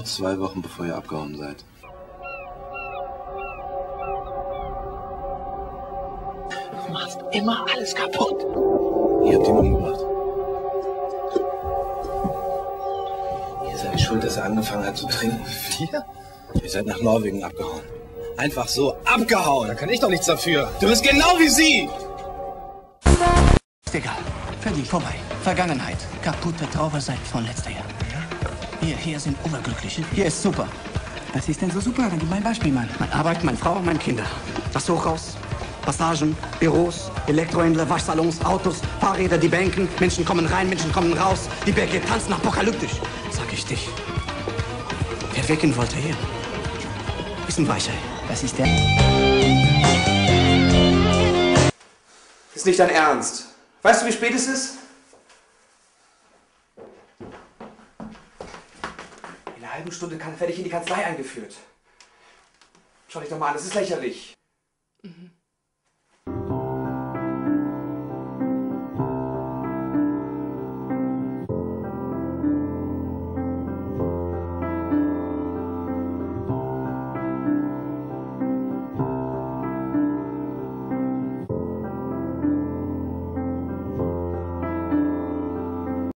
2 Wochen, bevor ihr abgehauen seid. Du machst immer alles kaputt. Ihr habt ihn umgebracht. Ihr seid schuld, dass er angefangen hat zu trinken. Wir? Ihr seid nach Norwegen abgehauen. Einfach so abgehauen. Da kann ich doch nichts dafür. Du bist genau wie sie. Ist egal. Verlieh, vorbei. Vergangenheit. Kaputte Trauerseite von letzter Jahr. Hier sind Oberglückliche. Hier ist super. Was ist denn so super? Dann gib mal ein Beispiel, Mann. Meine Arbeit, meine Frau, meine Kinder. Das Hochhaus, Passagen, Büros, Elektrohändler, Waschsalons, Autos, Fahrräder, die Banken. Menschen kommen rein, Menschen kommen raus. Die Berge tanzen apokalyptisch. Sag ich dich. Wer wecken wollte hier? Bisschen weicher. Was ist der? Ist nicht dein Ernst. Weißt du, wie spät es ist? In einer halben Stunde werde ich in die Kanzlei eingeführt. Schau dich doch mal an, das ist lächerlich. Mhm.